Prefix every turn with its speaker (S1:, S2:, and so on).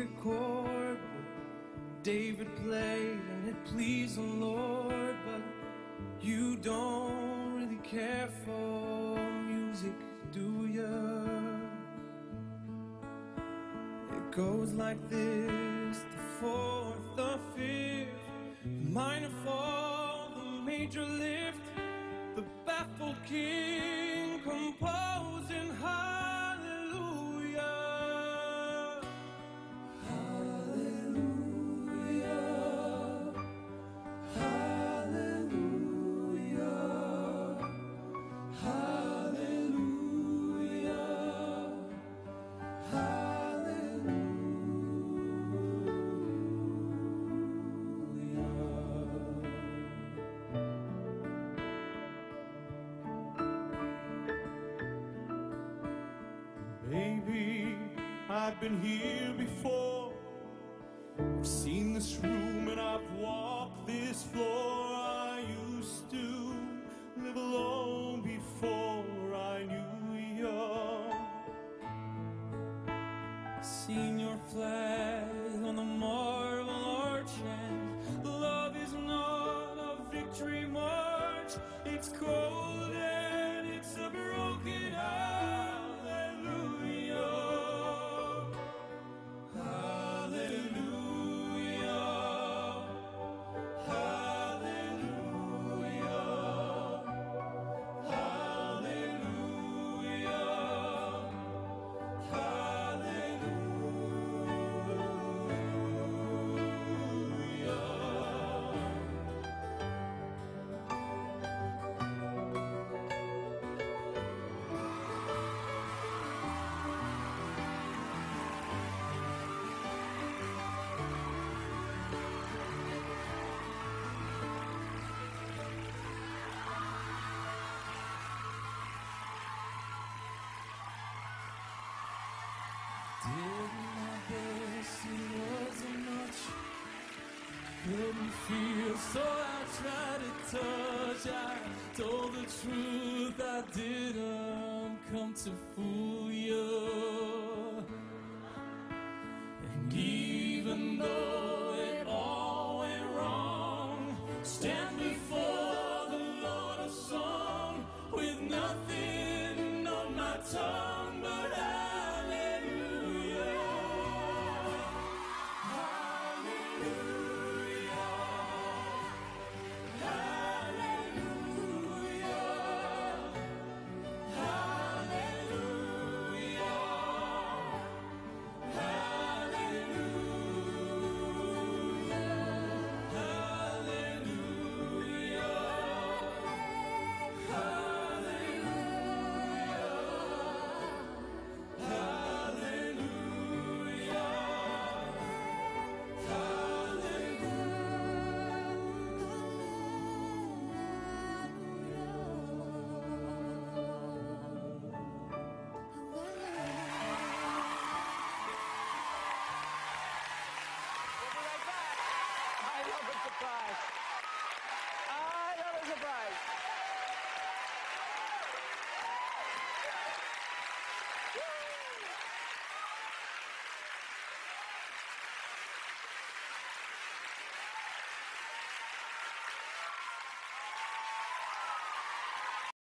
S1: secret chord David played and it pleased the Lord, but you don't really care for music, do ya? It goes like this: the fourth, the fifth, the minor fall, the major lift, the baffled king composing hallelujah. Hallelujah, hallelujah, hallelujah,
S2: Baby, I've been here before. I've seen this room and I've walked this floor. I used to live alone before I knew you.
S1: Seen your flag on the marble arch, and love is not a victory march. It's cold and it's a broken hallelujah. Hallelujah, hallelujah, hallelujah, did my best, it wasn't much. Couldn't feel, so I tried to touch. I told the truth, I didn't come to fool you. And even though it all went wrong, stand before the Lord a song with nothing on my tongue but hallelujah.
S3: I love a surprise.